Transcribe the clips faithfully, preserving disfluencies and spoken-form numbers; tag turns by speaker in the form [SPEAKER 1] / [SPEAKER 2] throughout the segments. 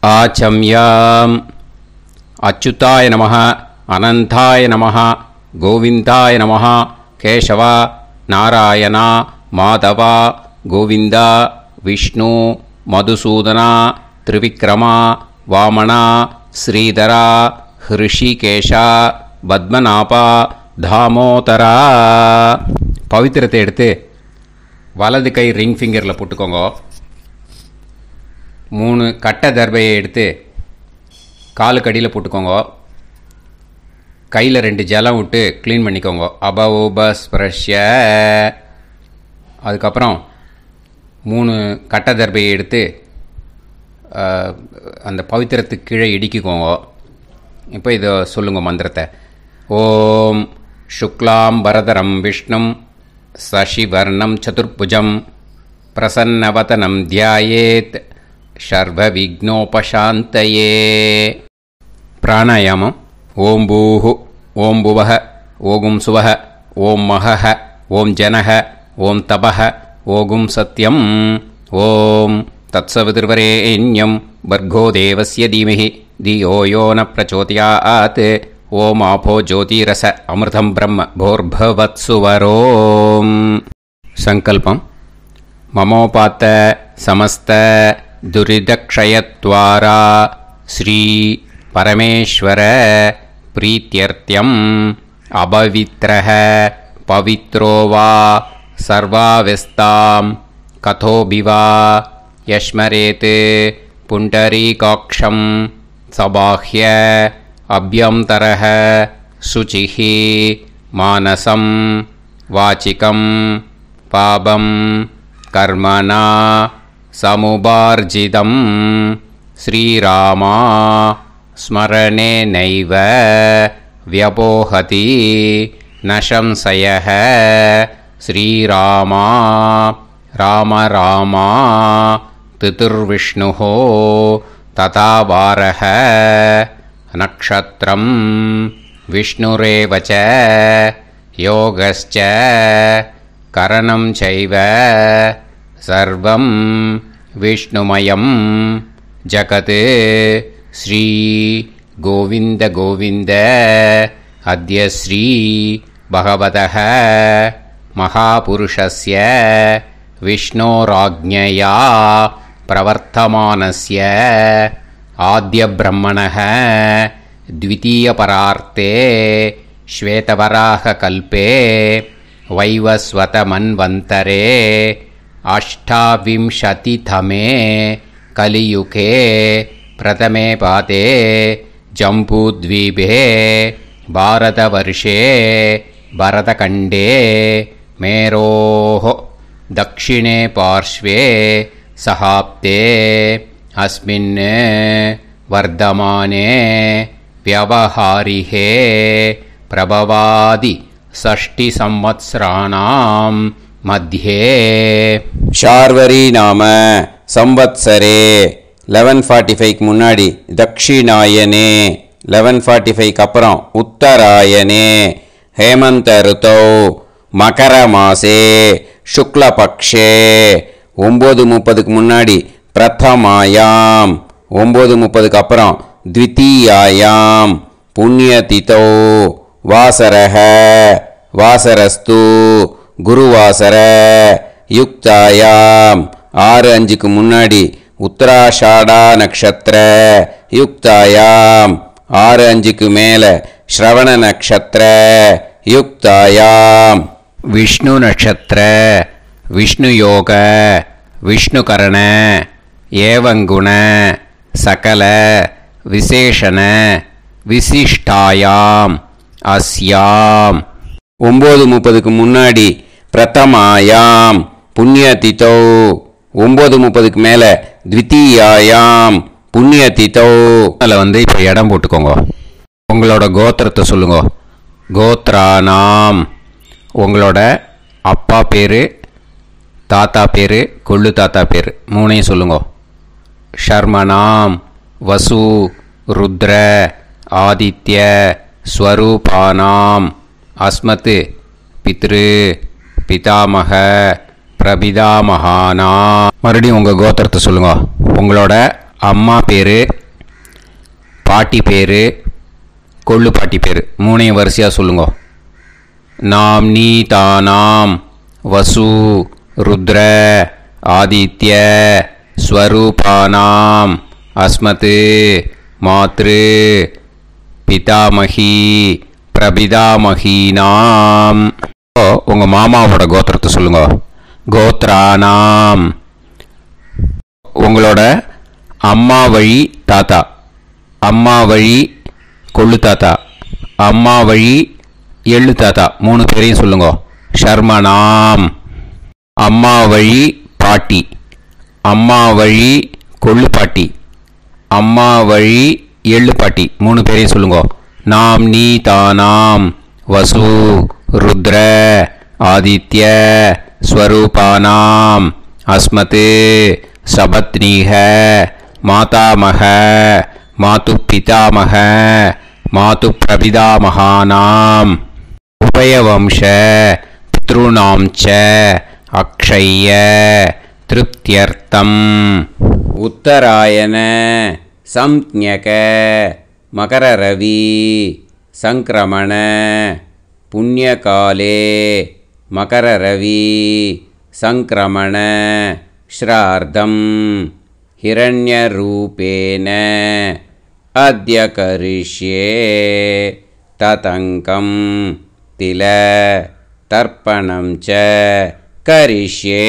[SPEAKER 1] महाचम्याम् अच्युताय नमः अनंताय नमः गोविंदाय नमः केशव नारायण माधव गोविंद विष्णु मधुसूदन त्रिविक्रम वामन श्रीधर ऋषिकेश पद्मनाभ दामोदर पवित्रத்தை எடுத்து வலது கை ரிங் ஃபிங்கரில் போட்டுக்கோங்க. மூணு கட்டை தர்பையை எடுத்து காலுக்கடியில் போட்டுக்கோங்க. கையில் ரெண்டு ஜலம் விட்டு க்ளீன் பண்ணிக்கோங்க. அபவோபஸ்பிரஷ்ய. அதுக்கப்புறம் மூணு கட்டை தர்பையை எடுத்து அந்த பவித்திரத்துக்கு கீழே இடிக்கிக்கோங்க. இப்போ இதை சொல்லுங்க மந்திரத்தை. ஓம் சுக்லாம் வரதரம் விஷ்ணும் சசிவர்ணம் சதுர்புஜம் பிரசன்னவதனம் தியாயேத் சர்வ விக்னோபசாந்தயே. பிராணாயாமம். ஓம் பூஹு ஓம் புவஹ ஓகும் சுவஹ ஓம் மஹஹ ஓம் ஜனஹ ஓம் தபஹ ஓகும் சத்யம் ஓம் தத்சவிதுர்வரேண்யம் பர்கோ தேவஸ்ய தீமஹி தியோ யோ ந பிரச்சோதயாத் ஓம் ஆபோ ஜோதிரச அமிர்தம் பிரம்ம போர்பவத்சுவரோம். சங்கல்பம். மமோபாத்த சமஸ்த துரிதக்ஷயத்வாரா ஸ்ரீ பரமேஸ்வர பிரீத்யர்த்தியம் அபவித்ரஹ பவித்ரோ வா சர்வாவஸ்தாம் கதோபிவா யஸ்மரேத் புண்டரீகாக்ஷம் சபாஹ்ய அப்யந்தரஹ சுசிஹி மானசம் வாச்சிகம் பாபம் கர்மணா சமுபார்ஜிதம் ஸ்ரீராமா ஸ்மரணேனைவ வ்யபோஹதி நசம்சயஹ ஸ்ரீராமா ராம ராமா திதிர்விஷ்ணுஹ ததா வாரஹ நக்ஷத்ரம் விஷ்ணுரேவச யோகஸ்ச கரணம் சைவ சர்வம் விஷ்ணுமயம் ஜகத் ஸ்ரீ கோவிந்த கோவிந்த அத்ய ஸ்ரீ பகவதः மகாபுருஷஸ்ய விஷ்ணோராஜ்ஞயா பிரவர்த்தமானஸ்ய ஆத்ய பிரம்மணः த்விதீயபரார்த்தே ஸ்வேதவராக கல்பே வைவஸ்வத மன்வந்தரே அஷ்டாவிம்சதிதமே கலியுகே பிரதமே பாதே ஜம்பூத்வீபே பாரதவர்ஷே பரதகண்டே மேரோः दक्षिणे पार्श्वे सहाप्ते अस्मिन् वर्धमाने व्यवहारिहे प्रभवादि षष्टि संवत्सराणां मध्ये शार्वरी नाम संवत्सरे eleven forty-five க்கு முன்னாடி தக்ஷிணாயனே eleven forty-five க்கு அப்புறம் உத்தராயனே हेमंत ऋतौ मकर मासे शुक्ल पक्षे ஒன்பது முப்பதுக்கு முன்னாடி பிரதமாயாம் ஒன்பது முப்பதுக்கு அப்புறம் த்விதீயாயாம் புண்ணியதிதோ வாசரஹ வாசரஸ்து குருவாசர யுக்தாயாம் ஆறு அஞ்சுக்கு முன்னாடி உத்தராஷாடா நக்ஷத்திர யுக்தாயாம் ஆறு அஞ்சுக்கு மேலே श्रवण नक्षत्र युक्तायाम विष्णु नक्षत्र विष्णु योग विष्णु करण एवं गुण सकल विशेषण विशिष्टायाम अस्याम ஒன்பது முப்பதுக்கு முன்னாடி பிரதமாயாம் புண்ணியதிதோ ஒன்பது முப்பதுக்கு மேலே த்விதீயாயாம் புண்ணியதிதோ. அதில் வந்து இப்போ இடம் போட்டுக்கோங்க. உங்களோட கோத்திரத்தை சொல்லுங்க. கோத்ரானாம் உங்களோட அப்பா பேர், தாத்தா பேர், கொள்ளு தாத்தா பேர் மூணையும் சொல்லுங்க. ஷர்மனாம் வசு ருத்ர ஆதித்ய ஸ்வரூபானாம் அஸ்மத் பித்ரு பிதாமக பிரபிதாமகானாம். மறுபடியும் உங்கள் கோத்திரத்தை சொல்லுங்க. உங்களோட அம்மா பேர், பாட்டி பேர், கொள்ளு பாட்டி பேர் மூணையும் வரிசையாக சொல்லுங்க. நாம் நீ தானாம் வசு ருத்ர ஆதித்ய ஸ்வரூபானாம் அஸ்மத் மாத்ரு பிதாமகி பிரபிதாமகீனாம். உங்கள் மாமாவோட கோத்திரத்தை சொல்லுங்க. கோத்ரானாம். உங்களோட அம்மா வழி தாத்தா, அம்மா வழி கொள்ளு தாத்தா, அம்மா வழி எள்ளு தாத்தா மூணு பேரையும் சொல்லுங்க. ஷர்மனாம். அம்மா வழி பாட்டி, அம்மா வழி கொள்ளு பாட்டி, அம்மா வழி எள்ளு பாட்டி மூணு பேரையும் சொல்லுங்க. நாம் நீ தானாம் வசு ருத்ர ஆதித்ய ஸ்வரூபானாம் அஸ்மத் சபத்னீஹ மாதாமக மாது பிதாமக மாது பிரபிதாமகானாம் உபயவம்ச பித்ருணாம் ச அக்ஷய திருப்தியர்த்தம். உத்தராயண சம்ஞக மகரரவி சங்கிரமண புண்ணியகாலே மகரரவி சங்கிரமண ஸ்ரார்த்தம் ஹிரண்யரூபேன அத்ய கரிஷ்யே ததங்கம் தில தர்ப்பணம் ச கரிஷ்யே.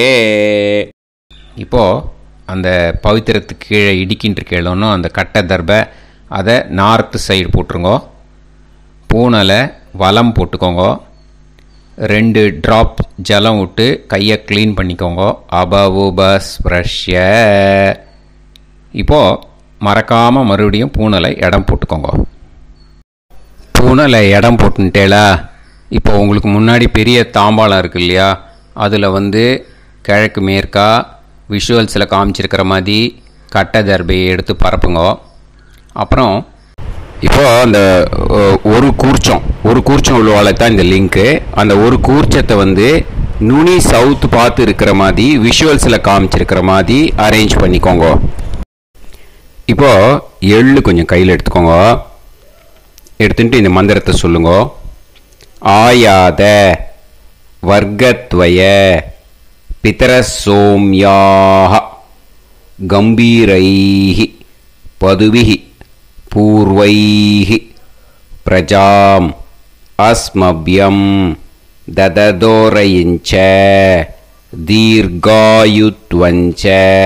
[SPEAKER 1] இப்போது அந்த பவித்திரத்துக்கு கீழே இடிக்கின்ற கீழே அந்த கட்டை தர்பை அதை நார்த்து சைடு போட்டுருங்கோ. பூனலை வலம் போட்டுக்கோங்க. ரெண்டு ட்ராப் ஜலம் விட்டு கையை க்ளீன் பண்ணிக்கோங்க. அபவுபஸ் ப்ரஷ்ய. இப்போது மறக்காமல் மறுபடியும் பூனலை இடம் போட்டுக்கோங்க. பூனலை இடம் போட்டுட்டேலா. இப்போ உங்களுக்கு முன்னாடி பெரிய தாம்பாளம் இருக்குது இல்லையா, அதில் வந்து கிழக்கு மேற்கா விஷுவல்ஸில் காமிச்சிருக்கிற மாதிரி கட்டை தர்பையை எடுத்து பரப்புங்க. அப்புறம் இப்போது அந்த ஒரு கூர்ச்சம் ஒரு கூர்ச்சம் உள்ளவாளை தான் இந்த லிங்க்கு. அந்த ஒரு கூர்ச்சத்தை வந்து நுனி சவுத்து பார்த்து இருக்கிற மாதிரி விஷுவல்ஸில் காமிச்சிருக்கிற மாதிரி அரேஞ்ச் பண்ணிக்கோங்க. இப்போது எள்ளு கொஞ்சம் கையில் எடுத்துக்கோங்க. எடுத்துட்டு இந்த மந்திரத்தை சொல்லுங்க. ஆயாத வர்க்கத்வய பிதரசோம்யாக கம்பீரைஹி பதுவிஹி பூர்வைஹி பிரஜாம் அஸ்மப்யம் தததோரயிஞ்ச தீர்காயுத்வஞ்ச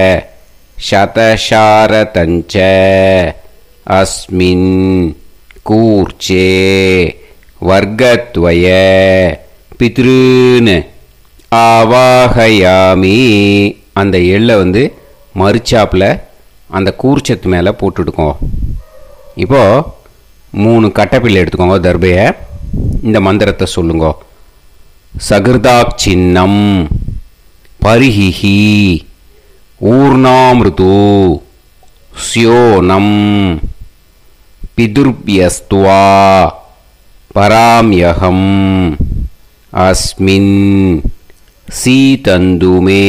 [SPEAKER 1] சதசாரதஞ்ச அஸ்மின் கூர்ச்சே வர்க்கத்வய பித்ருன்னு ஆவாகயாமி. அந்த எள்ளை வந்து மறுச்சாப்பில் அந்த கூர்ச்சத்து மேலே போட்டுடுக்கோங்க. இப்போது மூணு கட்டைப்பிள்ளை எடுத்துக்கோங்க. தர்பையை இந்த மந்திரத்தை சொல்லுங்க. சகிருதாக் சின்னம் பரிஹிஹி ஊர்ணாமிருது ஸ்யோனம் பிதுர்பியஸ்துவா பராம்யகம் அஸ்மின் சீதந்துமே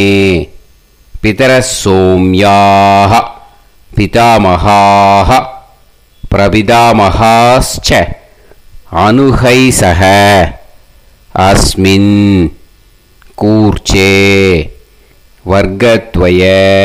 [SPEAKER 1] பிதரசோம்யாக பிதாமகாः பிரபிதாமகாஸ்ச அனுகைசக அஸ்மின் கூர்ச்சே வர்க்கத்வய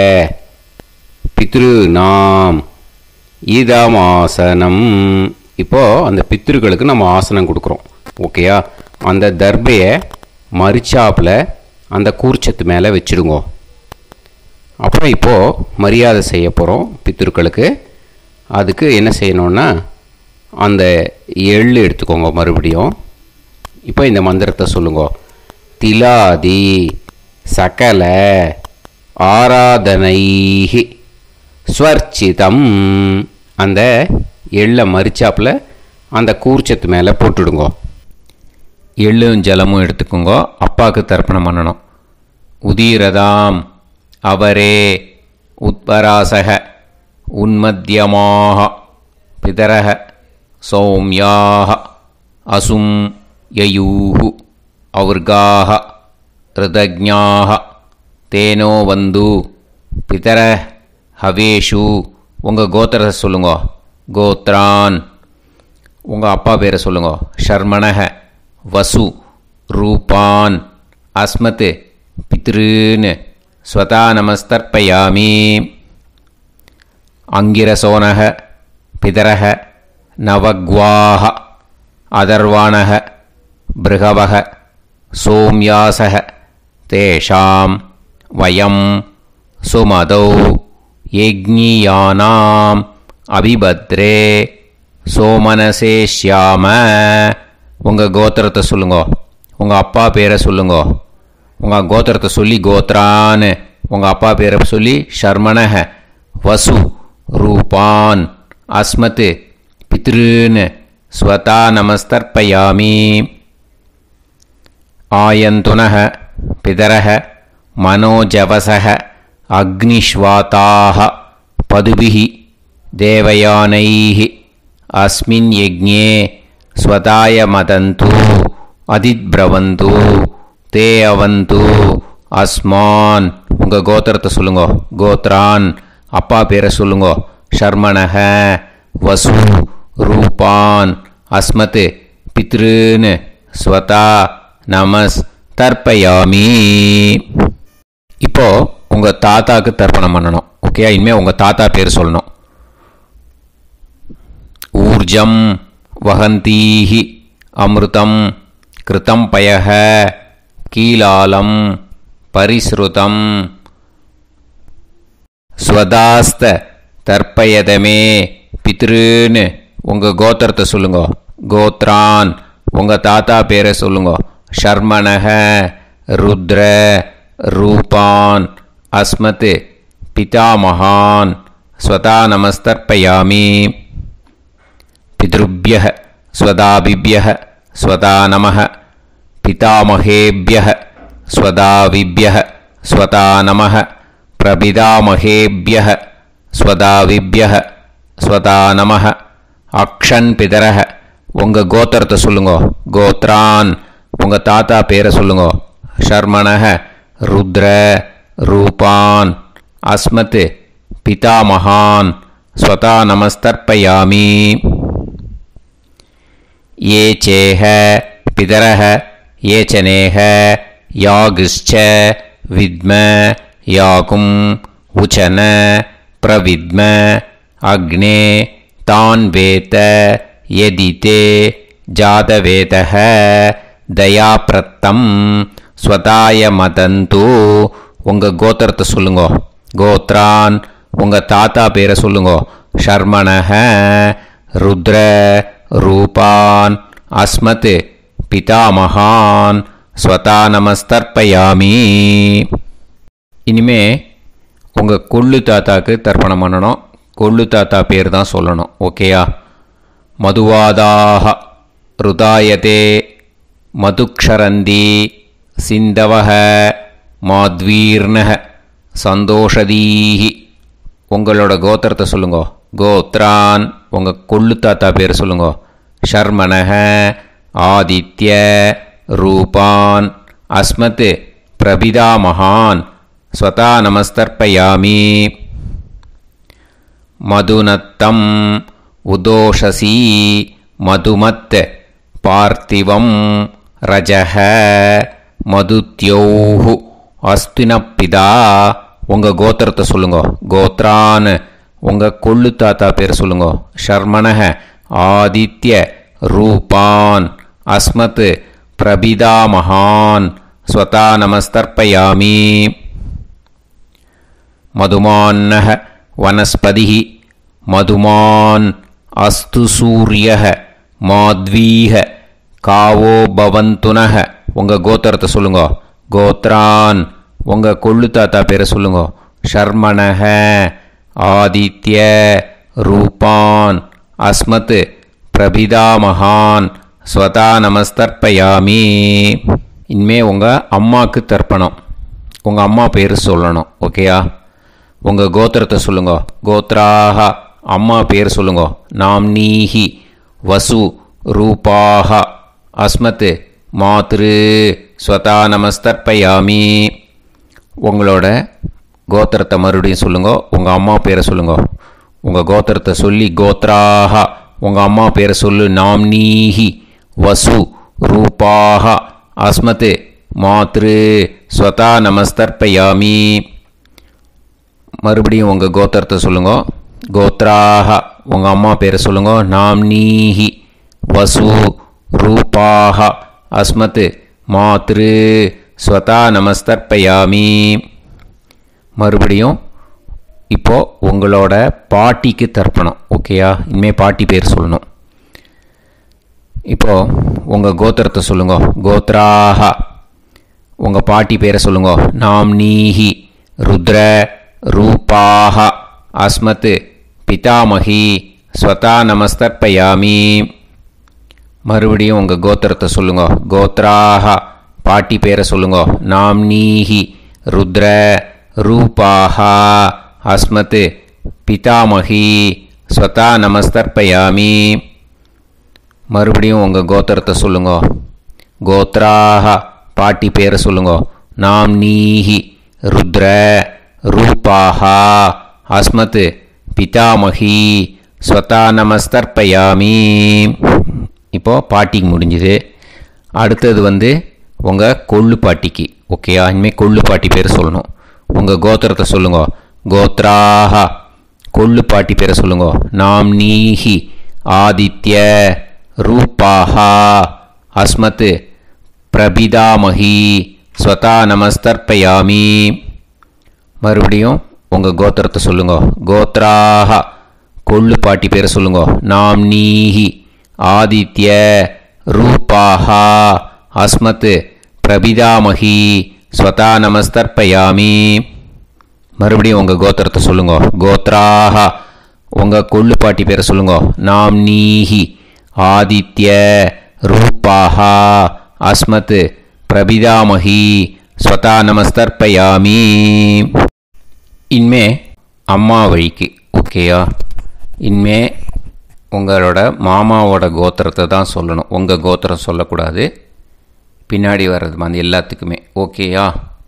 [SPEAKER 1] பித்ருநாம் இதமாசனம். இப்போது அந்த பித்ருக்களுக்கு நம்ம ஆசனம் கொடுக்குறோம். ஓகேயா? அந்த தர்பையை மரிச்சாப்பில் அந்த கூர்ச்சத்து மேலே வச்சுடுங்க. அப்புறம் இப்போது மரியாதை செய்ய போகிறோம் பித்ருக்களுக்கு. அதுக்கு என்ன செய்யணுன்னா அந்த எள்ளு எடுத்துக்கோங்க. மறுபடியும் இப்போ இந்த மந்திரத்தை சொல்லுங்க. திலாதி சகல ஆராதனைஹி ஸ்வர்ச்சிதம். அந்த எள்ளை மரிச்சாப்பில் அந்த கூர்ச்சத்து மேலே போட்டுடுங்க. எள்ளும் ஜலமும் எடுத்துக்கோங்க. அப்பாவுக்கு தர்ப்பணம் பண்ணணும். உதீரதாம் அவரே உத்பராசக உன்மத்தியமாக பிதரக சௌமியாக அசும் யயூஹு அவர்காக ரிதஜ்ஞாக தேனோ வந்து பிதர ஹவேஷு. உங்கள் கோத்திரத்தை சொல்லுங்க. கோத்ரான். உங்கள் அப்பா பேரை சொல்லுங்க. ஷர்மணஹ வசு ரூபான் அஸ்மத் பித்ருன்னு ஸ்வதா நமஸ்தர்ப்பயாமி. அங்கிரசோனஹ பிதரஹ நவக்வாஹ அதர்வாணஹ பிருகவஹ சோம்யாசஹ தேஷாம் வயம் சுமதௌ யஜ்ஞியானாம் அபிபத்ரே சோமனசேஷ்யாம. உங்கள் கோத்திரத்தை சொல்லுங்க. உங்கள் அப்பா பேரை சொல்லுங்க. உங்கள் கோத்திரத்தை சொல்லி கோத்ரான்னு உங்கள் அப்பா பேரை சொல்லி ஷர்மணஹ வசு ரூபான் அஸ்மத் பித்ருன்னு ஸ்வதா நமஸ்தர்ப்பயாமி. ஆயந்துனஹ பிதரஹ மனோஜவசஹ அக்னிஷ்வாதாஹ பதுபிஹி தேவயானைஹி அஸ்மின் யஜ்ஞே ஸ்வதாய மதந்து அதித்ப்ரவந்து தே அவந்து அஸ்மான். உங்கள் கோத்திரத்தை சொல்லுங்க. கோத்ரான் அப்பா பேரை சொல்லுங்க. ஷர்மணஹ வசு ரூபான் அஸ்மத் பித்ருன்னு ஸ்வதா நமஸ் தர்ப்பயாமி. இப்போ உங்கள் தாத்தாவுக்கு தர்ப்பணம் பண்ணணும். ஓகே, இனிமேல் உங்கள் தாத்தா பேர் சொல்லணும். ஊர்ஜம் வஹந்தீஹி அமிர்தம் கிருதம் பயஹ கீலாலம் பரிஸ்ருதம் ஸ்வதாஸ்த தர்ப்பயதமே பித்ருன்னு உங்கள் கோத்திரத்தை சொல்லுங்க. கோத்ரான் உங்கள் தாத்தா பேரை சொல்லுங்க. ஷர்மணஹ ருத்ர ரூபான் அஸ்மத் பிதாமகான் ஸ்வதா நமஸ்தர்ப்பயாமி. பித்ருப்யஹ ஸ்வதாபிப்யஹ ஸ்வதா நமஹ பிதாமகேப்யஹ ஸ்வதாவிப்யஹ ஸ்வதா நமஹ பிரபிதாமகேப்யஹ ஸ்வதாவிப்யஹ ஸ்வதா நமஹ. அக்ஷன் பிதரஹ உங்கள் கோத்திரத்தை சொல்லுங்க. கோத்ரான் உங்கள் தாத்தா பேரை சொல்லுங்க. ஷர்மணஹ ருத்ர ரூபான் அஸ்மத் பிதாமகான் ஸ்வதா நமஸ்தர்ப்பயாமி. ये चेह पितरः ये च नेह यागश्च विद्म याकुं उचन प्रविद्म अग्ने तान् वेत यदिते जातवेतः दयाप्रत्तं स्वताय मदन्तु. உங்கள் கோத்திரத்தை சொல்லுங்க. கோத்ரான் உங்கள் தாத்தா பேரை சொல்லுங்க. ஷர்மணஹ ருத்ர ரூபான் அஸ்மத் பிதாமகான் ஸ்வதா நமஸ்தர்ப்பயாமி. இனிமே உங்கள் கொள்ளு தாத்தாக்கு தர்ப்பணம் பண்ணணும். கொள்ளு தாத்தா பேர் தான் சொல்லணும். ஓகேயா? மதுவாதாக ருதாயதே மதுக்ஷரந்தி சிந்தவஹ மாத்வீர்ணஹ சந்தோஷதீஹி. உங்களோட கோத்திரத்தை சொல்லுங்க. கோத்ரான் உங்கள் கொள்ளு தாத்தா பேர் சொல்லுங்க. ஷர்மணஹ ஆதித்ய ரூபான் அஸ்மத் பிரபிதாமகான் ஸ்வதா நமஸ்தர்ப்பயாமி. மதுநத்தம் உதோஷசி மதுமத் பார்த்திவம் ரஜஹ மதுத்யோஹு அஸ்தினப்பிதா. உங்கள் கோத்திரத்தை சொல்லுங்க. கோத்ரான் உங்கள் கொள்ளு தாத்தா பேர் சொல்லுங்க. ஷர்மணஹ ஆதித்ய ரூபான் அஸ்மத் பிரபிதாமகான் ஸ்வதா நமஸ்தர்ப்பயாமி. மதுமான்னஹ வனஸ்பதிஹி மதுமான் அஸ்து சூரியஹ மாத்வீஹ காவோ பவந்துனஹ. உங்கள் கோத்திரத்தை சொல்லுங்க. கோத்ரான் உங்கள் கொள்ளு தாத்தா பேரை சொல்லுங்க. ஷர்மணஹ ஆதித்ய ரூபான் அஸ்மத் பிரபிதாமகான் ஸ்வதா நமஸ்தர்ப்பயாமி. இனிமே உங்கள் அம்மாவுக்கு தர்ப்பணம். உங்கள் அம்மா பேர் சொல்லணும். ஓகேயா? உங்கள் கோத்திரத்தை சொல்லுங்க. கோத்ராக அம்மா பேர் சொல்லுங்க. நாம்னீஹி வசு ரூபாக அஸ்மத் மாத்ரு ஸ்வதா நமஸ்தர்ப்பயாமி. உங்களோட கோத்திரத்தை மறுபடியும் சொல்லுங்க. உங்கள் அம்மா பேரை சொல்லுங்க. உங்கள் கோத்திரத்தை சொல்லி கோத்ராஹ உங்கள் அம்மா பேரை சொல்லு. நாம்னீஹி வசு ரூபாஹ அஸ்மத் மாத்ரு ஸ்வதா நமஸ்தர்ப்பயாமி. மறுபடியும் உங்கள் கோத்திரத்தை சொல்லுங்க. கோத்ராஹ உங்கள் அம்மா பேரை சொல்லுங்க. நாம்னீஹி வசு ரூபாஹ அஸ்மத் மாத்ரு ஸ்வதா நமஸ்தர்ப்பயாமி. மறுபடியும் இப்போது உங்களோட பாட்டிக்கு தர்ப்பணம். ஓகேயா? இனிமேல் பாட்டி பேர் சொல்லணும். இப்போது உங்கள் கோத்திரத்தை சொல்லுங்க. கோத்ராஹ உங்கள் பாட்டி பேரை சொல்லுங்க. நாம்னீஹி ருத்ர ரூபாஹ அஸ்மத் பிதாமகி ஸ்வதா நமஸ்தர்ப்பயாமி. மறுபடியும் உங்கள் கோத்திரத்தை சொல்லுங்க. கோத்ராஹ பாட்டி பேரை சொல்லுங்க. நாம்னீஹி ருத்ர ரூபாஹ அஸ்மத் பிதாமகி ஸ்வதா நமஸ்தர்ப்பயாமி. மறுபடியும் உங்கள் கோத்திரத்தை சொல்லுங்க. கோத்ராஹ பாட்டி பேரை சொல்லுங்க. நாம்னீஹி ருத்ர ரூபாஹ அஸ்மத் பிதாமகி ஸ்வதா நமஸ்தர்ப்பயாமி. இப்போது பாட்டிக்கு முடிஞ்சுது. அடுத்தது வந்து உங்கள் கொள்ளு பாட்டிக்கு. ஓகேயா? இனிமேல் கொள்ளு பாட்டி பேர் சொல்லணும். உங்கள் கோத்திரத்தை சொல்லுங்க. கோத்ராஹ கொள்ளு பாட்டி பேரை சொல்லுங்க. நாம்னீஹி ஆதித்ய ரூபாஹ அஸ்மத் பிரபிதாமகி ஸ்வதா நமஸ்தர்ப்பயாமி. மறுபடியும் உங்கள் கோத்திரத்தை சொல்லுங்க. கோத்ராஹ கொள்ளு பாட்டி பேரை சொல்லுங்க. நாம்னீஹி ஆதித்ய ரூபாஹ அஸ்மத் பிரபிதாமகி ஸ்வதா நமஸ்தர்ப்பயாமி. மறுபடியும் உங்கள் கோத்திரத்தை சொல்லுங்க. கோத்ராஹ உங்கள் கொள்ளு பாட்டி பேரை சொல்லுங்க. நாம்னீஹி ஆதித்ய ரூபாஹ அஸ்மத் பிரபிதாமகி ஸ்வதா நமஸ்தர்ப்பயாமி. இனிமே அம்மா வழிக்கு. ஓகேயா? இனிமே உங்களோட மாமாவோட கோத்திரத்தை தான் சொல்லணும். உங்கள் கோத்திரம் சொல்லக்கூடாது. பின்னாடி வர்றது வந்து எல்லாத்துக்குமே. ஓகேயா?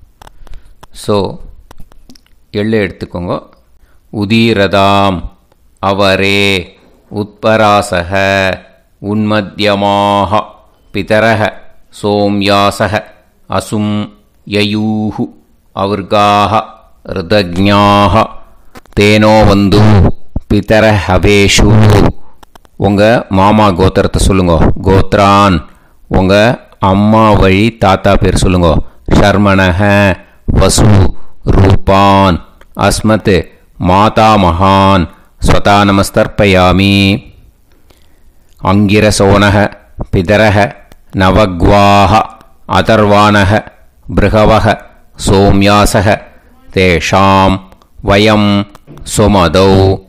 [SPEAKER 1] ஸோ எள்ளு எடுத்துக்கோங்க. உதீரதாம் அவரே உத்பராசக உன்மத்யமாக பிதரக சோம்யாசக அசும் யயூஹு அவர்காக ருதஜ்ஞாக தேனோ வந்து பிதர ஹவேஷு. உங்கள் மாமா கோத்திரத்தை சொல்லுங்க. கோத்ரான் உங்கள் அம்மா வழி தாத்தா பேர் சொல்லுங்க. ஷர்மணஹ வசு ரூபான் அஸ்மத் மாதா மகான் ஸ்வதா நமஸ்தர்ப்பயாமி. அங்கிரசோனஹ பிதரஹ நவக்வாஹ அதர்வாணஹ பிருகவஹ சோம்யாசஹ தேஷாம் வயம் சுமதௌ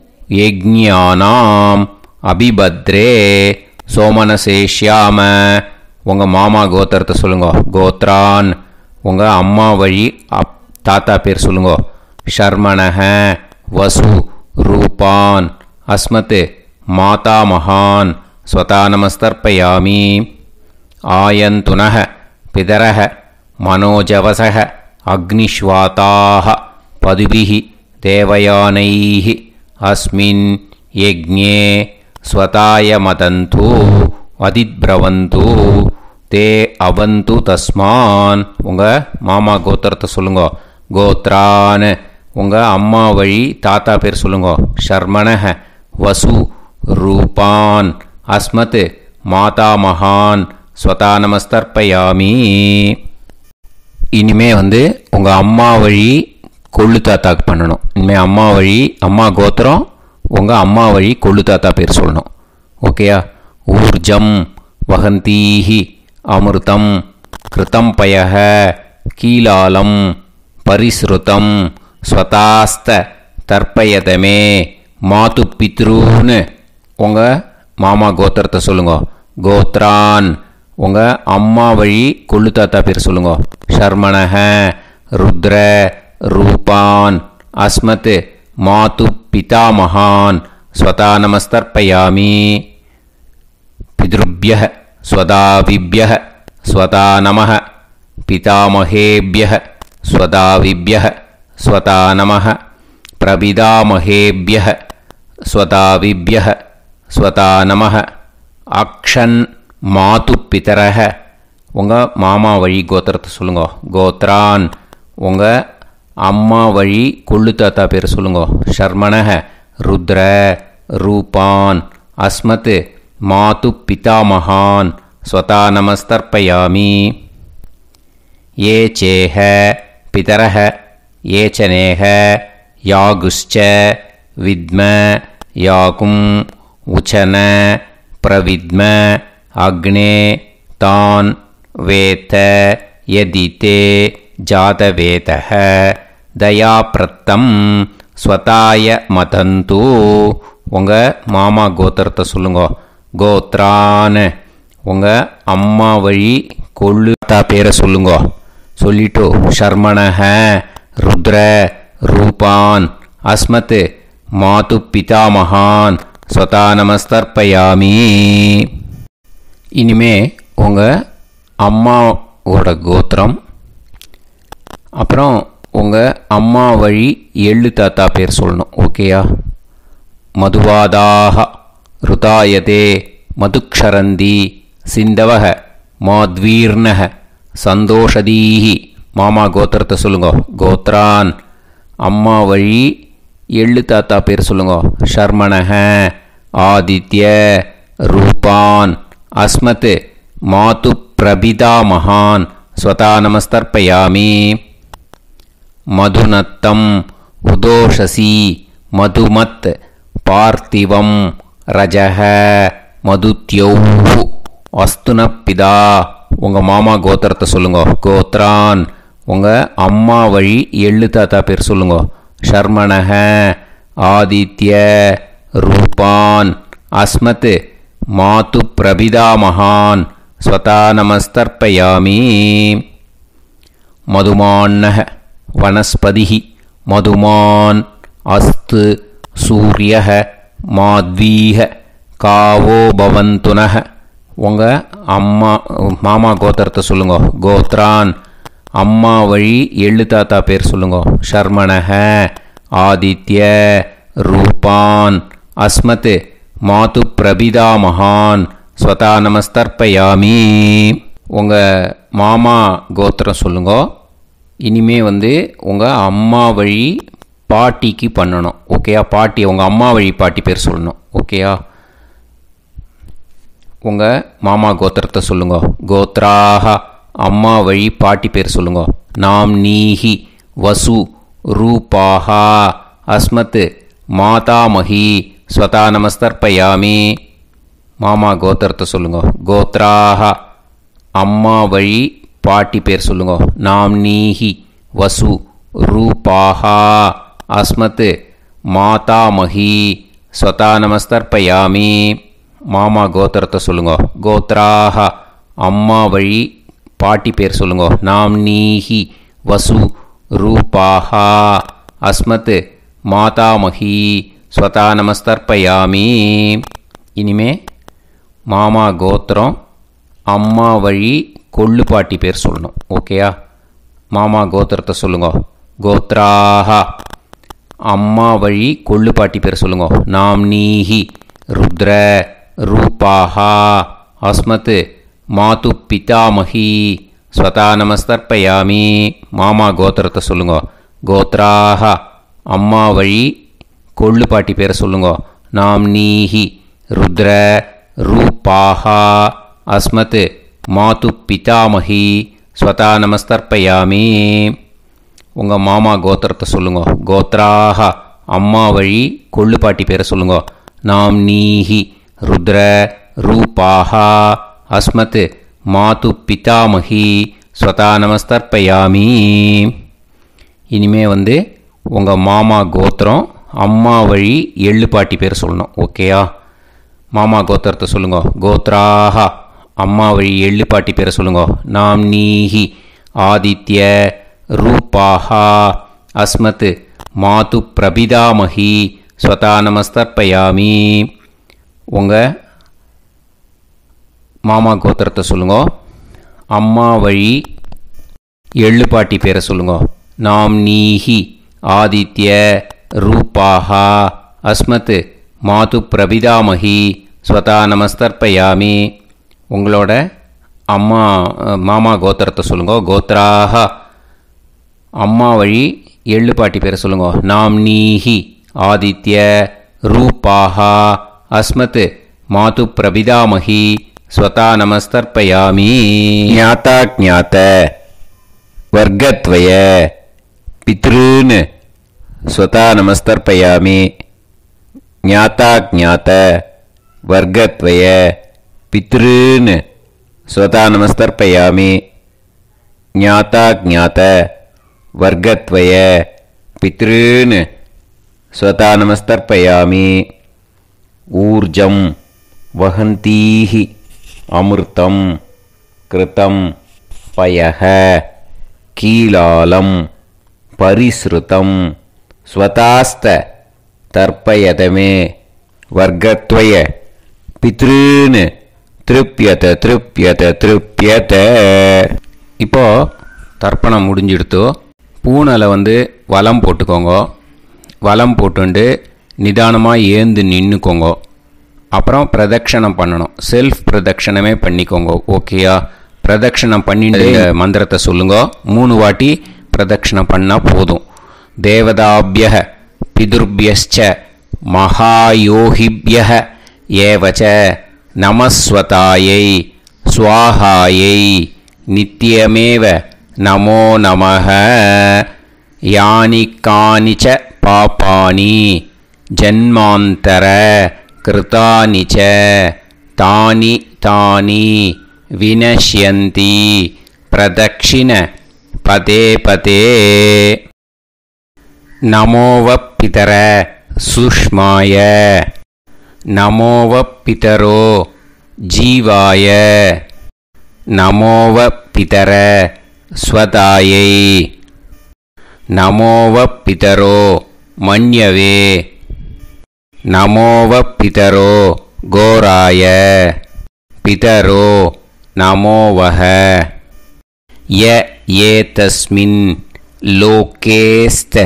[SPEAKER 1] யஜ்ஞானாம் அபிபத்ரே சோமனசேஷ்யாம. உங்கள் மாமா கோத்திரத்தை சொல்லுங்க. கோத்ரான் உங்கள் அம்மா வழி அப் தாத்தா பேர் சொல்லுங்க. ஷர்மணஹ வசு ரூபான் அஸ்மத் மாதா மகான் ஸ்வதா நமஸ்தர்ப்பயாமி. ஆயந்துனஹ பிதரஹ மனோஜவசஹ அக்னிஷ்வாதாஹ பதுபிஹி தேவயானைஹி அஸ்மின் யஜ்ஞே ஸ்வதாய மதந்து அதிப்ரவந்து தே அவந்து தஸ்மான். உங்கள் மாமா கோத்திரத்தை சொல்லுங்க. கோத்ரான் உங்கள் அம்மா வழி தாத்தா பேர் சொல்லுங்க. ஷர்மணஹ வசு ரூபான் அஸ்மத் மாதா மகான் ஸ்வதா நமஸ்தர்ப்பயாமி. இனிமே வந்து உங்கள் அம்மா வழி கொள்ளு தாத்தாக்கு பண்ணணும். இனிமேல் அம்மா வழி அம்மா கோத்திரம் உங்கள் அம்மா வழி கொள்ளு தாத்தா பேர் சொல்லணும். ஓகேயா? ஊர்ஜம் வகந்தீஹி அமிர்தம் கிருதம் பயஹ கீலாலம் பரிஸ்ருதம் ஸ்வதாஸ்த தர்ப்பயதமே மாது பித்ரூன்னு. உங்கள் மாமா கோத்திரத்தை சொல்லுங்க. கோத்ரான் உங்கள் அம்மா வழி கொள்ளு தாத்தா பேர் சொல்லுங்க. ஷர்மணஹ ருத்ர ரூபான் அஸ்மத் மாது பிதாமகான் ஸ்வதா நமஸ்தர்ப்பயாமி. பித்ருப்யஹ ஸ்வதாவிப்யஹ ஸ்வதா நமஹ பிதாமகேப்யஹ ஸ்வதாவிப்யஹ ஸ்வதா நமஹ பிரபிதாமகேப்யஹ ஸ்வதாவிப்யஹ ஸ்வதா நமஹ. அக்ஷன் மாது பிதரஹ. உங்கள் மாமா வழி கோத்திரத்தை சொல்லுங்க. கோத்ரான் உங்கள் அம்மா வழி கொள்ளு தாத்தா பேர் சொல்லுங்க. ஷர்மணஹ ருத்ர ரூபான். அஸ்மத் மாது பிதாமகான் ஸ்வதா நமஸ்தர்ப்பயாமி. ஏ சேஹ பிதரஹ ஏச்சனேஹ யாகுஷ்ச வித்ம யாகும் உச்சன பிரவித்ம அக்னே தான் வேத யதிதே ஜாதவேதஹ தயாப்ரத்தம் ஸ்வதாய மதந்து. உங்கள் மாமா கோத்திரத்தை சொல்லுங்க. கோத்ரான் உங்கள் அம்மா வழி கொள்ளு தாத்தா பேரை சொல்லுங்க. சொல்லிட்டு ஷர்மணஹ ருத்ர ரூபான் அஸ்மத் மாது பிதாமகான் ஸ்வதா நமஸ்தர்ப்பயாமி. இனிமே உங்கள் அம்மாவோட கோத்திரம், அப்புறம் உங்கள் அம்மா வழி எள்ளு தாத்தா பேர் சொல்லணும். ஓகேயா? மதுவாதாக ருதாயதே மதுக்ஷரந்தி சிந்தவக மாத்வீர்ணக சந்தோஷதீஹி. மாமா கோத்திரத்தை சொல்லுங்க. கோத்ரான் அம்மா வழி எள்ளு தாத்தா பேர் சொல்லுங்க. ஷர்மணஹ ஆதித்ய ரூபான் அஸ்மத் மாது பிரபிதாமகான் ஸ்வதா நமஸ்தர்ப்பயாமி. மதுநத்தம் உதோஷசி மதுமத் பார்த்திவம் ரஜஹ மதுத்யௌஹு அஸ்துனப்பிதா. உங்கள் மாமா கோத்திரத்தை சொல்லுங்க. கோத்ரான் உங்கள் அம்மா வழி எள்ளு தாத்தா பேர் சொல்லுங்க. ஷர்மணஹ ஆதித்ய ரூபான் அஸ்மத் மாது பிரபிதாமகான் ஸ்வதா நமஸ்தர்ப்பயாமி. மதுமான்னஹ வனஸ்பதிஹி மதுமான் அஸ்து சூரியஹ மாத்வீஹ காவோ பவந்துனஹ. உங்கள் அம்மா மாமா கோத்திரத்தை சொல்லுங்க. கோத்ரான் அம்மா வழி எள்ளு தாத்தா பேர் சொல்லுங்க. ஷர்மணஹ ஆதித்ய ரூபான் அஸ்மத் மாது பிரபிதாமகான் ஸ்வதா நமஸ்தர்ப்பயாமி. உங்கள் மாமா கோத்திரம் சொல்லுங்க. இனிமே வந்து உங்கள் அம்மா வழி பாட்டிக்கு பண்ணணும். ஓகேயா? பாட்டி உங்கள் அம்மா வழி பாட்டி பேர் சொல்லணும். ஓகேயா? உங்கள் மாமா கோத்திரத்தை சொல்லுங்க. கோத்ராக அம்மா வழி பாட்டி பேர் சொல்லுங்க. நாம் நீஹி வசு ரூபாஹா அஸ்மத் மாதாமஹி ஸ்வதா நமஸ்தர்ப்பயாமி. மாமா கோத்திரத்தை சொல்லுங்க. கோத்ராக அம்மா வழி பாட்டி பேர் சொல்லுங்க. நாம் நீஹி வசு ரூபாஹா அஸ்மத் மாதாமஹி ஸ்வதா நமஸ்தர்ப்பயாமி. மாமா கோத்திரத்தை சொல்லுங்க. கோத்ராக அம்மா வழி பாட்டி பேர் சொல்லுங்க. நாம் நீஹி வசு ரூபாஹா அஸ்மத் மாதாமஹி ஸ்வதா நமஸ்தர்ப்பயாமி. இனிமே மாமா கோத்திரம் அம்மா வழி கொள்ளு பாட்டி பேர் சொல்லணும். ஓகேயா? மாமா கோத்திரத்தை சொல்லுங்க. கோத்ராக அம்மா வழி கொள்ளு பாட்டி பேர் சொல்லுங்க. நாம் நீஹி ருத்ர ரூபாஹா அஸ்மத் மாது பிதாமஹி ஸ்வதா நமஸ்தர்ப்பயாமி. மாமா கோத்திரத்தை சொல்லுங்க. கோத்ராக அம்மா வழி கொள்ளு பாட்டி பேரை சொல்லுங்க. நாம் நீஹி ருத்ர ரூபாஹா அஸ்மத் மாது பிதாமஹி ஸ்வதா நமஸ்தர்ப்பயாமி. உங்கள் மாமா கோத்திரத்தை சொல்லுங்க. கோத்ராக அம்மா வழி கொள்ளு பாட்டி பேரை சொல்லுங்க. நாம் நீஹி ருத்ர ரூபாஹா அஸ்மத் மாது பிதாமஹி ஸ்வதா நமஸ்தர்ப்பயாமி. இனிமே வந்து உங்கள் மாமா கோத்திரம் அம்மா வழி எள்ளு பாட்டி பேர் சொல்லணும். ஓகேயா? மாமா கோத்திரத்தை சொல்லுங்க. கோத்ராக அம்மா வழி எள்ளு பாட்டி பேரை சொல்லுங்க. நாம் நீஹி ஆதித்ய ரூபாஹா அஸ்மத் மாது பிரபிதாமஹி ஸ்வதா நமஸ்தர்ப்பயாமி. உங்கள் மாமா கோத்திரத்தை சொல்லுங்க. அம்மா வழி எள்ளு பாட்டி பேரை சொல்லுங்க. நாம் நீஹி ஆதித்ய ரூபாஹா அஸ்மத் மாது பிரபிதாமகி ஸ்வதா நமஸ்தர்ப்பயாமி. உங்களோட அம்மா மாமா கோத்திரத்தை சொல்லுங்க. கோத்ராக அம்மா வழி எள்ளு பாட்டி பேரை சொல்லுங்க. நாம்னீஹி ஆதித்ய ரூபாக அஸ்மத் மாது பிரபிதாமகி ஸ்வதா நமஸ்தர்ப்பயாமி. ஞாதா ஞாத வர்க்கத்வய பித்ருன் ஸ்வதா நமஸ்தர்ப்பயாமி. ஞாதா ஞாத வர்க்கத்வய பித்ருன் ஸ்வதா நமஸ்தர்ப்பயாமி. ஞாதா ஞாத வர்க்கத்வய பித்ருன் ஸ்வதா நமஸ்தர்ப்பயாமி. ஊர்ஜம் வஹந்தீஹி அமிர்தம் கிருதம் பயஹ கீலாலம் பரிஸ்ருதம் ஸ்வதாஸ்த தர்ப்பயதமே. வர்க்கத்வய பித்ருன் திருப்யத திருப்யத திருப்யத. இப்போ தர்ப்பணம் முடிஞ்சிடுத்தோ பூனலை வந்து வலம் போட்டுக்கோங்க. வலம் போட்டுண்டு நிதானமாக ஏந்து நின்றுக்கோங்க. அப்புறம் பிரதட்சணம் பண்ணணும். செல்ஃப் பிரதட்சணமே பண்ணிக்கோங்க. ஓகேயா? பிரதட்சணம் பண்ணிட்டு மந்திரத்தை சொல்லுங்க. மூணு வாட்டி பிரதட்சணம் பண்ணால் போதும். தேவதாபிய பிதுர்பியஸ்ச மகாயோகிபிய ஏவச்ச நமஸ்வதாயை ஸ்வாஹாயை நித்யமேவ நமோ நமஹ. யானி கானிச்ச பாபானி ஜன்மாந்தர கிருதானி ச தானி தானி வினஷ்யந்தி பிரதக்ஷிண பதே பதே. நமோவ பிதர சுஷ்மாய நமோவ பிதரோ ஜீவாய நமோவ பிதர ஸ்வதாயை நமோவ பிதரோ மன்யவே நமோவ பிதரோ கோராய பிதரோ நமோவஹ. ய ஏதஸ்மின் லோகேஸ்த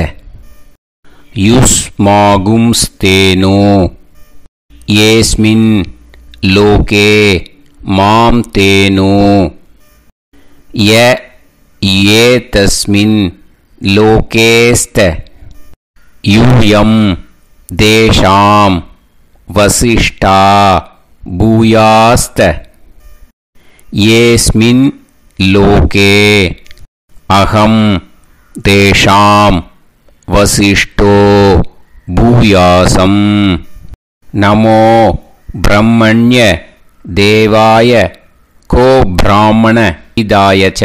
[SPEAKER 1] யுஸ்மாகும்ஸ்தேனோ ஏஸ்மின் லோகே மாம் தேனோ. ய ஏதஸ்மின் லோகேஸ்த யூயம் தேஷாம் வசிஷ்டா பூயாஸ்த. ஏஸ்மின் லோகே அகம் தேஷாம் வசிஷ்டோ பூயாசம். நமோ பிரம்மண்ய தேவாய கோ பிராமண இதாய ச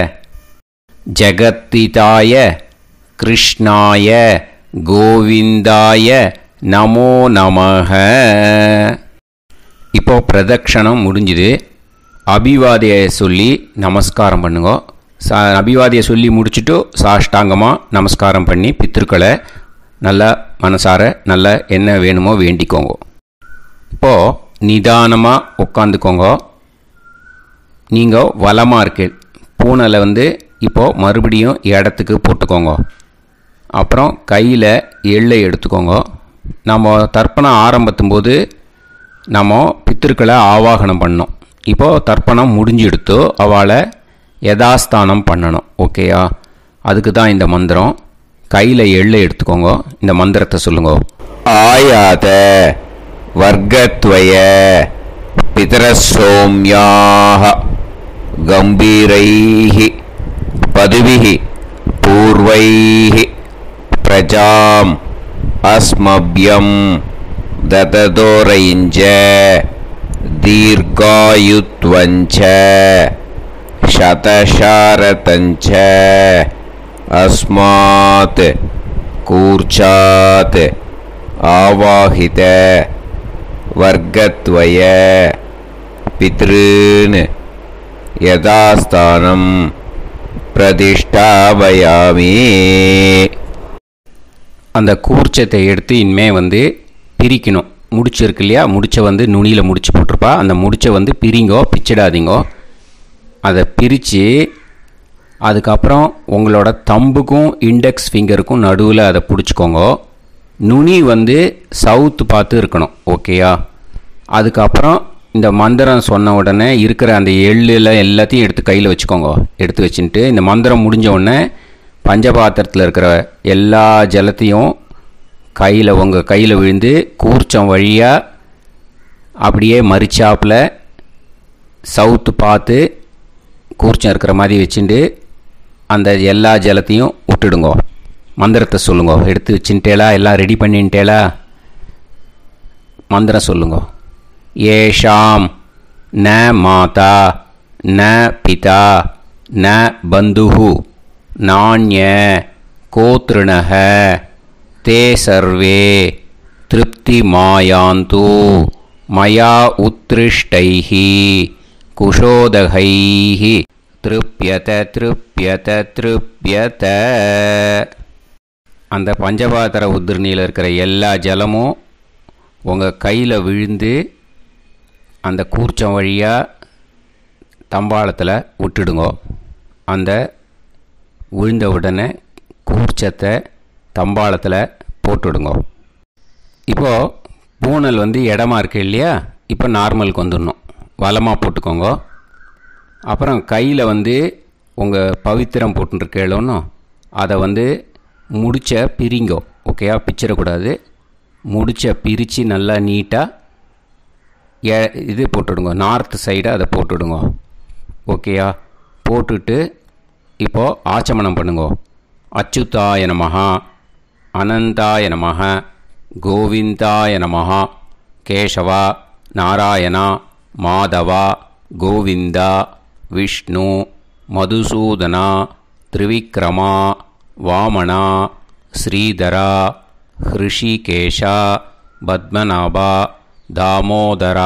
[SPEAKER 1] ஜகத்திதாய கிருஷ்ணாய கோவிந்தாய நமோ நமஹ. இப்போ பிரதட்சணம் முடிஞ்சுது. அபிவாதியை சொல்லி நமஸ்காரம் பண்ணுங்க. சா அபிவாதியை சொல்லி முடிச்சுட்டு சாஷ்டாங்கமாக நமஸ்காரம் பண்ணி பித்திருக்களை நல்லா மனசார நல்லா என்ன வேணுமோ வேண்டிக்கோங்க. இப்போது நிதானமாக உட்காந்துக்கோங்க. நீங்கள் வலமாக இருக்கு பூனலை வந்து இப்போது மறுபடியும் இடத்துக்கு போட்டுக்கோங்க. அப்புறம் கையில் எள்ளை எடுத்துக்கோங்க. நம்ம தர்ப்பணம் ஆரம்பத்தும் போது நம்ம பித்திருக்களை ஆவாகனம் பண்ணோம். இப்போது தர்ப்பணம் முடிஞ்செடுத்து அவளை யதாஸ்தானம் பண்ணணும். ஓகேயா? அதுக்கு தான் இந்த மந்திரம். கையில் எள்ளை எடுத்துக்கோங்க. இந்த மந்திரத்தை சொல்லுங்க. ஆயாத வர்க்கத்வய பிதரசோம்யாக கம்பீரைஹி பதுவிஹி பூர்வைஹி பிரஜாம் அஸ்மப்யம் தததோரைஞ்ச தீர்காயுத்வஞ்ச சதசாரதஞ்ச அஸ்மாத் கூர்ச்சாத் ஆவாஹித வர்க்கத்வய பித்ருன் யதாஸ்தானம் பிரதிஷ்டாபயாமி. அந்த கூர்ச்சத்தை எடுத்து இனிமே வந்து பிரிக்கணும். முடிச்சிருக்கு இல்லையா? முடிச்சை வந்து நுனியில் முடிச்சு போட்டிருப்பா. அந்த முடிச்சை வந்து பிரிங்கோ, பிச்சிடாதீங்கோ. அதை பிரித்து அதுக்கப்புறம் உங்களோட தம்புக்கும் இண்டெக்ஸ் ஃபிங்கருக்கும் நடுவில் அதை பிடிச்சிக்கோங்க. நுனி வந்து சவுத்து பார்த்து இருக்கணும். ஓகேயா? அதுக்கப்புறம் இந்த மந்திரம் சொன்ன உடனே இருக்கிற அந்த எள்ளில் எல்லாத்தையும் எடுத்து கையில் வச்சுக்கோங்க. எடுத்து வச்சுட்டு இந்த மந்திரம் முடிஞ்ச உடனே பஞ்சபாத்திரத்தில் இருக்கிற எல்லா ஜலத்தையும் கையில் உங்கள் கையில் விழுந்து கூர்ச்சம் வழியாக அப்படியே மறிச்சாப்பில் சவுத்து பார்த்து கூர்ச்சம் இருக்கிற மாதிரி வச்சுட்டு அந்த எல்லா ஜலத்தையும் விட்டுடுங்க. மந்திரத்தை சொல்லுங்க. எடுத்து வச்சுட்டேலா? எல்லாம் ரெடி பண்ணிட்டேலா? மந்திரம் சொல்லுங்க. ஏஷாம் ந மாதா ந பிதா ந பந்துஹு நாண்ய கோத்ருணஹ தே சர்வே திருப்தி மாயாந்து மயா உத்ருஷ்டைஹி குஷோதகைஹி திருப்யத திருப்யத திருப்யத. அந்த பஞ்சபாத்திர உதிரணியில் இருக்கிற எல்லா ஜலமும் உங்கள் கையில் விழுந்து அந்த கூர்ச்சம் வழியாக தம்பாளத்தில் விட்டுடுங்க. அந்த விழுந்த உடனே கூர்ச்சத்தை தம்பாளத்தில் போட்டுடுங்க. இப்போது பூனல் வந்து இடமா இருக்குது இல்லையா? இப்போ நார்மலுக்கு வந்துடணும். வலமாக போட்டுக்கோங்க. அப்புறம் கையில் வந்து உங்கள் பவித்திரம் போட்டுருக்கேளோன்னு அதை வந்து முடிச்ச பிரிங்கோ. ஓகேயா? பிச்சிடக்கூடாது. முடிச்ச பிரித்து நல்லா நீட்டாக ஏ இது போட்டுடுங்க. நார்த் சைடு அதை போட்டுடுங்க. ஓகேயா? போட்டுட்டு இப்போது ஆச்சமனம் பண்ணுங்க. அச்சுதாய நமஹ அனந்தாய நமஹ கோவிந்தாய நமஹ கேசவா நாராயணா மாதவா கோவிந்தா விஷ்ணு மதுசூதனா திரிவிக்ரமா வாமனா ஸ்ரீதரா ஹிருஷிகேஷா பத்மநாபா தாமோதரா.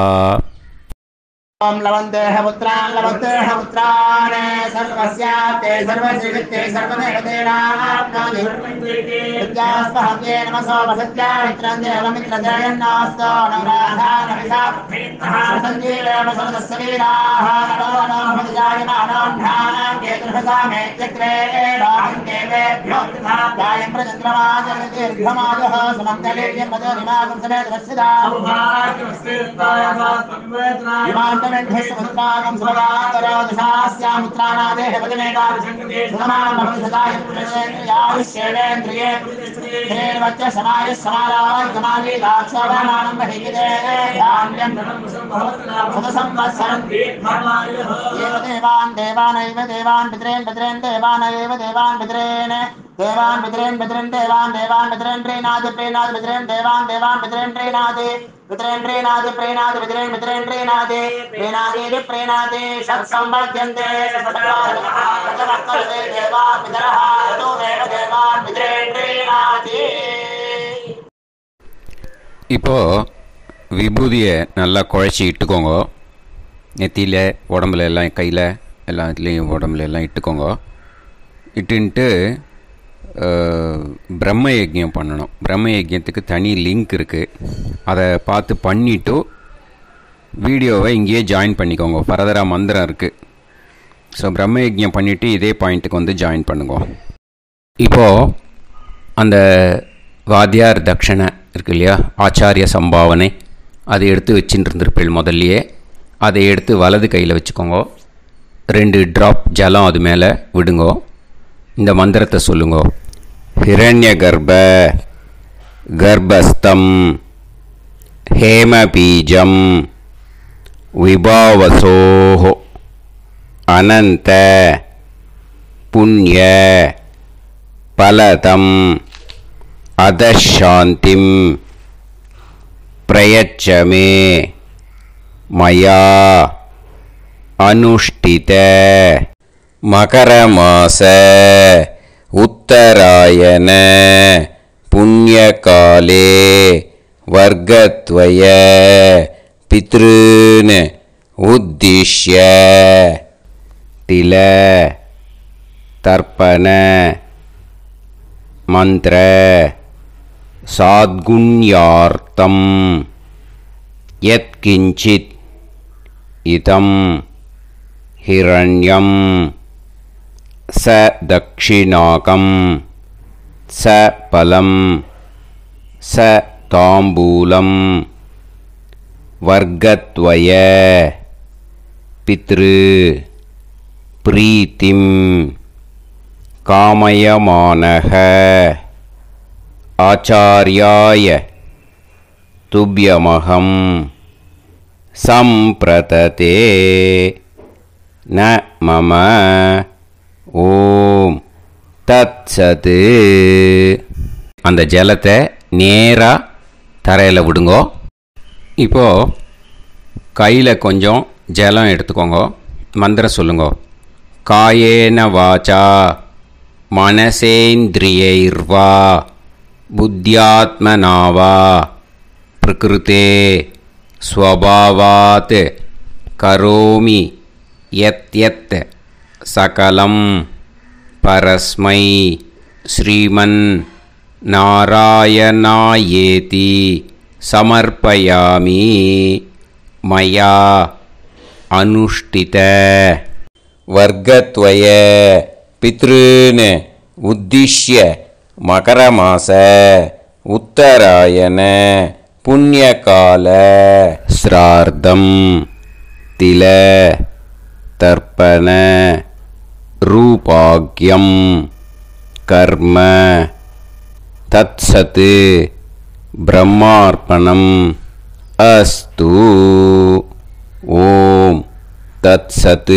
[SPEAKER 2] ओम लवन्तेह पुत्रान् लवन्तेह पुत्रान् सर्वस्याप्ते सर्वसिद्धे सर्वदेवतेनाप्नोति विद्यास्महते नमसो वसत्या मित्रं देवमित्रजयन्नास्तो नवराधानविषाभीतः सञ्जीवेम सर्वस्वीराः नमो नमः जायमानान्धानां केतुर्भसामे चक्रे देवेभ्यो जायं प्रचन्द्रमाजगदीर्घमाजः समन्तलीर्यं पदनिमागं समेत वत्सदा विमानमेध्यस्वत्रागं सुभगान्तरादशास्यामुत्रानादेह पदमेकाविशङ्कते सुमान् भविष्यदाय पुरुषेन्द्रियाविश्येवेन्द्रिये हेर्वच्च समायः समाराय कमाली दाक्षाभामानं बहिगिदे धान्यं सुदसंवत्सरं एव देवान् देवानैव देवान् पितॄन् पितॄन् देवानैव देवान् पितॄन् देवान् पितॄन् पितॄन् देवान् देवान् पितॄन् प्रीणाति प्रीणाति पितॄन् देवान् देवान् पितॄन् प्रीणाति पितॄन् प्रीणाति प्रीणाति पितॄन् पितॄन् प्रीणाति प्रीणाति प्रीणाति षट्संवर्ध्यन्ते षट्वर्तते देवा पितरः ततो देव देवान् पितॄन् प्रीणाति.
[SPEAKER 1] இப்போ விபூதியை நல்லா குழச்சி இட்டுக்கோங்க. நெத்தியில் உடம்புல எல்லாம் கையில் எல்லா இதுலேயும் உடம்புல எல்லாம் இட்டுக்கோங்க. இட்டுன்ட்டு பிரம்ம யஜ்யம் பண்ணணும். பிரம்ம யஜ்யத்துக்கு தனி லிங்க் இருக்குது. அதை பார்த்து பண்ணிவிட்டு வீடியோவை இங்கேயே ஜாயின் பண்ணிக்கோங்க. ஃபர்தராக மந்திரம் இருக்குது. ஸோ பிரம்ம யஜ்யம் பண்ணிவிட்டு இதே பாயிண்ட்டுக்கு வந்து ஜாயின் பண்ணுங்க. இப்போது அந்த வாத்தியார் தட்சணை இருக்கு இல்லையா, ஆச்சாரிய சம்பாவனை, அதை எடுத்து வச்சுட்டு இருந்திருப்பேள் முதல்லையே. அதை எடுத்து வலது கையில் வச்சுக்கோங்க. ரெண்டு ட்ராப் ஜலம் அது மேலே விடுங்கோ. இந்த மந்திரத்தை சொல்லுங்க. ஹிரண்ய கர்ப்ப கர்ப்பஸ்தம் ஹேமபீஜம் விபாவசோஹ அனந்த புண்ணிய பலதம் அதசாந்திம் பிரயச்சமே மயா அனுஷ்டித மகரமாச உத்தராயண புண்ணியகாலே வர்க்கத்வய பித்ருன் உத்திஷ்ய தில தர்ப்பண மந்திர சாத்குண்யார்த்தம் யத்கிஞ்சித் இதம் ஹிரண்யம் ச தக்ஷிணாகம் ச பலம் ச தாம்பூலம் வர்க்கத்வய பித்ரு பிரீத்திம் காமயமானஹ ஆச்சார்யாய துப்யமகம் சம்பிரததே ந மம ஓம் தத்சத். அந்த ஜலத்தை நேராக தரையில் விடுங்கோ. இப்போது கையில் கொஞ்சம் ஜலம் எடுத்துக்கோங்க. மந்திரம் சொல்லுங்க. காயேன வாச்சா மனசேந்திரியைர்வா புத்தியாத்மனாவா பிரகிருதே ஸ்வபாவாத் கரோமி யத் யத் சகலம் பரஸ்மை ஸ்ரீமன் நாராயணாயேதி சமர்ப்பயாமி மயா அனுஷ்டித வர்க்கத்வய பித்ருன் உத்திஷ்ய மகரமாச உத்தராயண புண்ணியகால ஸ்ரார்த்தம் தில தர்ப்பண ரூபாக்யம் கர்ம தத்சத் பிரம்மார்ப்பணம் அஸ்து. ஓம் தத்சத்.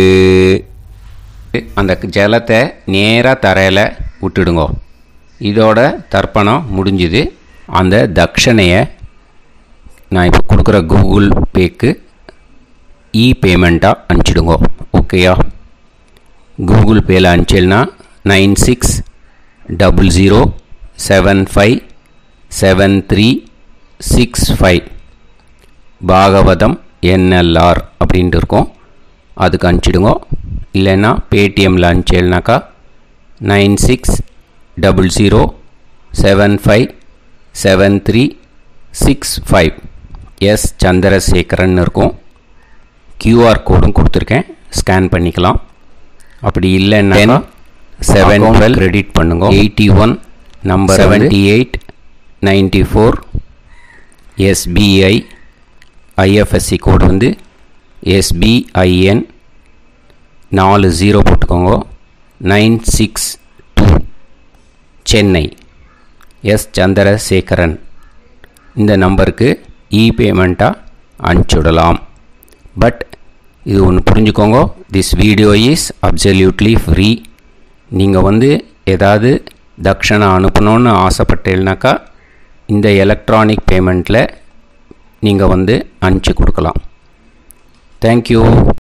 [SPEAKER 1] அந்த ஜலத்தை நேராக தரையில் விட்டுடுங்க. இதோட தர்ப்பணம் முடிஞ்சுது. அந்த தட்சணையை நான் இப்போ கொடுக்குற கூகுள் பேக்கு இ பேமெண்ட்டாக அனுப்பிச்சிடுங்க. ஓகேயா? கூகுள் பேயில் அனுப்பிச்சில்னா nine six double zero seven five seven three six five Bhagavatam NLR அப்படின்ட்டு இருக்கும். அதுக்கு அனுப்பிச்சிடுங்க. இல்லைன்னா பேடிஎம்மில் அனுப்பிச்சேல்னாக்கா nine six double zero seven five seven three six five S Chandrasekaran இருக்கும். கியூஆர் கோடும் கொடுத்துருக்கேன், ஸ்கேன் பண்ணிக்கலாம். அப்படி இல்லைன்னா செவன் டுவெல் கிரெடிட் பண்ணுங்க. Eighty one number seventy eight ninety four SBI IFSC code வந்து எஸ்பிஐஎன் நாலு ஜீரோ போட்டுக்கோங்க. Nine six two Chennai S Chandrasekaran. இந்த நம்பருக்கு இ பேமெண்ட்டாக அனுப்பிச்சுடலாம். பட் இது ஒன்று புரிஞ்சுக்கோங்க, this video is absolutely free. நீங்கள் வந்து ஏதாவது தட்சணை அனுப்பணுன்னு ஆசைப்பட்டேன்னாக்கா இந்த எலக்ட்ரானிக் பேமெண்ட்டில் நீங்கள் வந்து அனுப்பிச்சி கொடுக்கலாம். தேங்க்யூ.